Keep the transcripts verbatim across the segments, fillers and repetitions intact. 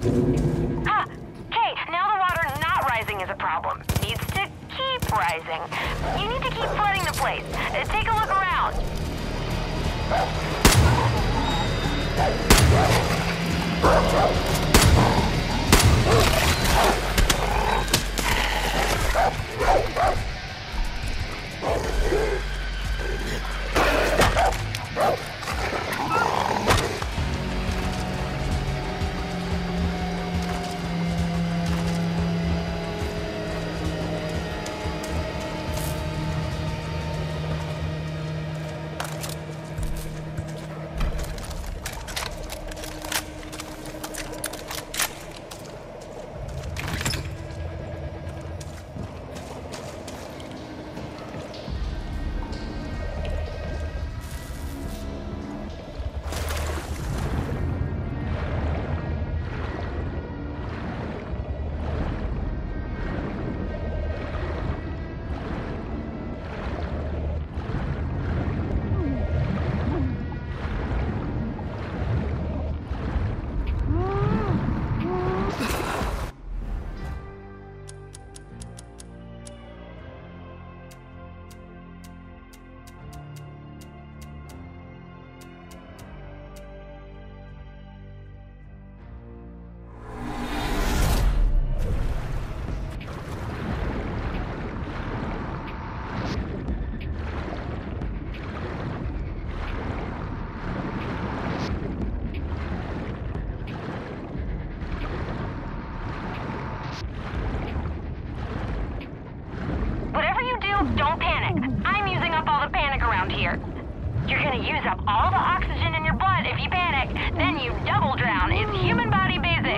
Ah! Okay, now the water not rising is a problem. Needs to keep rising. You need to keep flooding the place. Uh, take a look around. Don't panic. I'm using up all the panic around here. You're gonna use up all the oxygen in your blood if you panic. Then you double drown. It's human body basics.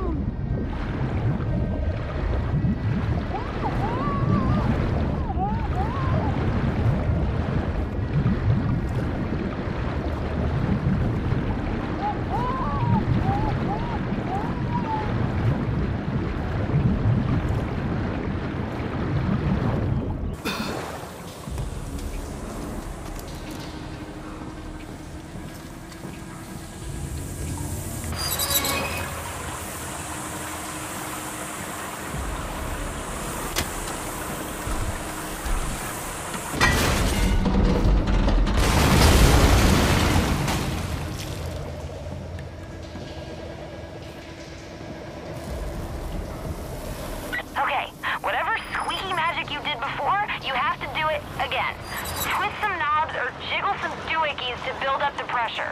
Again, twist some knobs or jiggle some doohickeys to build up the pressure.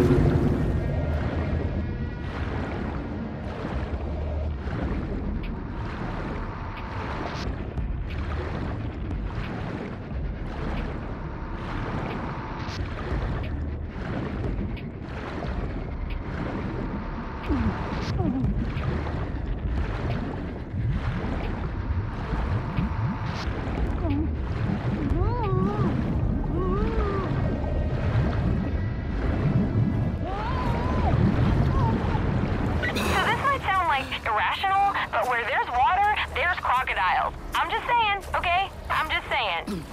Irrational, but where there's water, there's crocodiles. I'm just saying, okay? I'm just saying.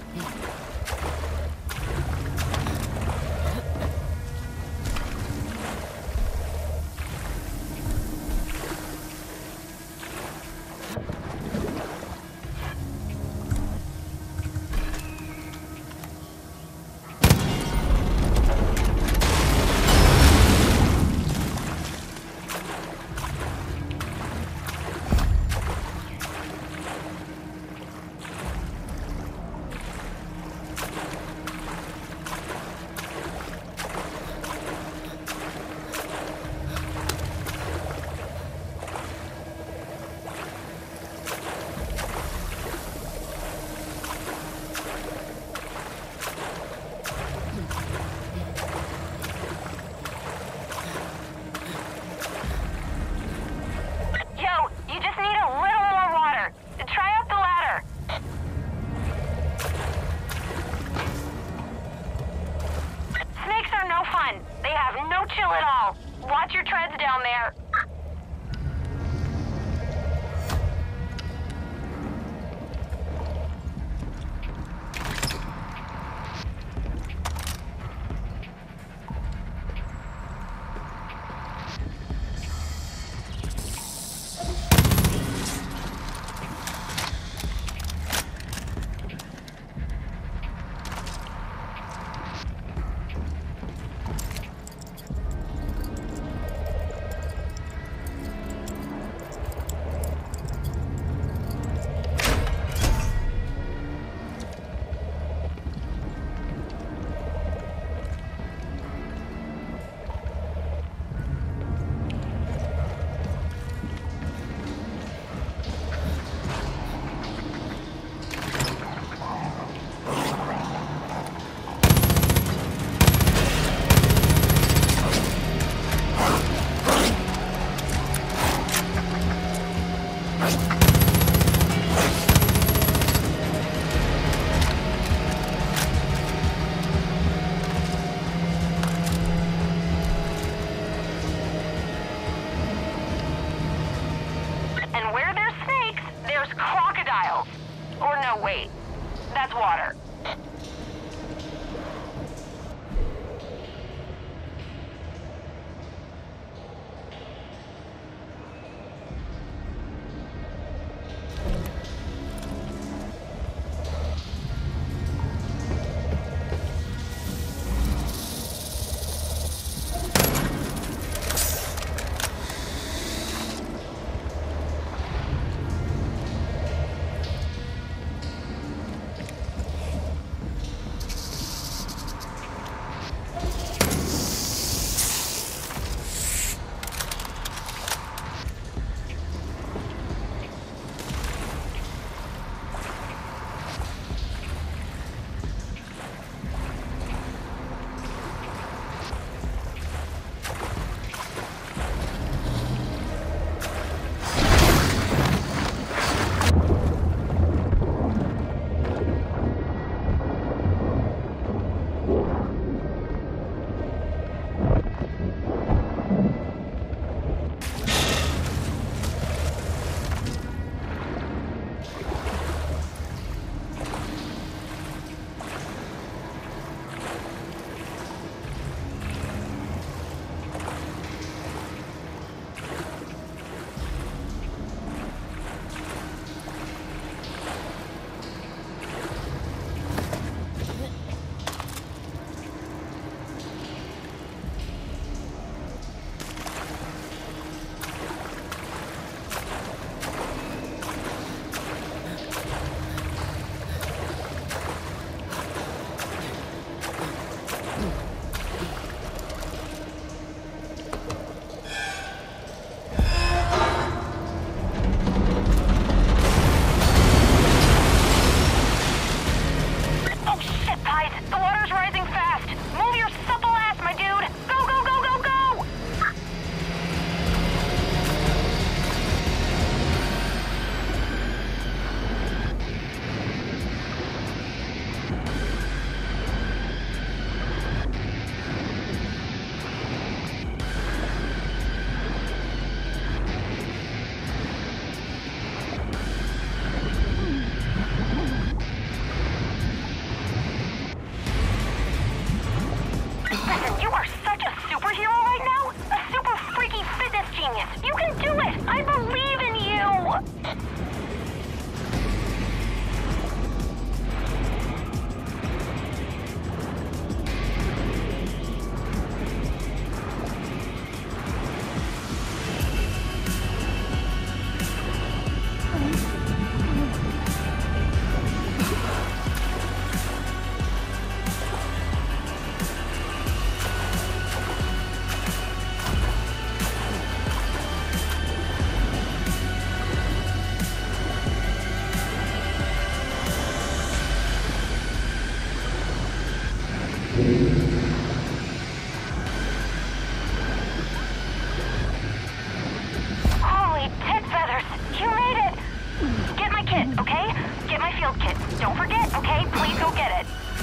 Chill at all. Watch your treads down there. Or no, wait. That's water. Holy tit feathers! You made it! Get my kit, okay? Get my field kit. Don't forget, okay? Please go get it.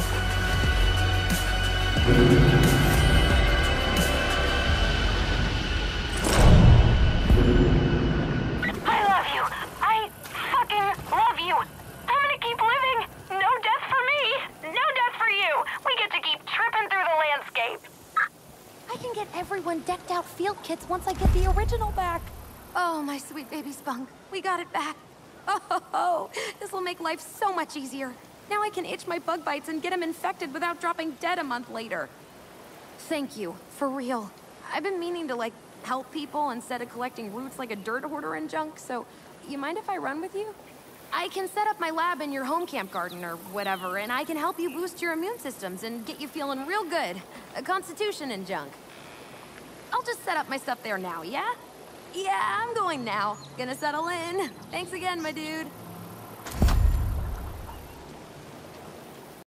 I love you. I fucking love you. I'm gonna keep living. No death for me. No death for you. We get to keep tripping through the landscape. I can get everyone decked out field kits once I get the original back. Oh, my sweet baby Spunk. We got it back. Oh, ho, ho. This will make life so much easier. Now I can itch my bug bites and get them infected without dropping dead a month later. Thank you, for real. I've been meaning to, like, help people instead of collecting roots like a dirt hoarder and junk, so you mind if I run with you? I can set up my lab in your home camp garden or whatever, and I can help you boost your immune systems and get you feeling real good. A constitution and junk. I'll just set up my stuff there now, yeah? Yeah, I'm going now. Gonna settle in. Thanks again, my dude.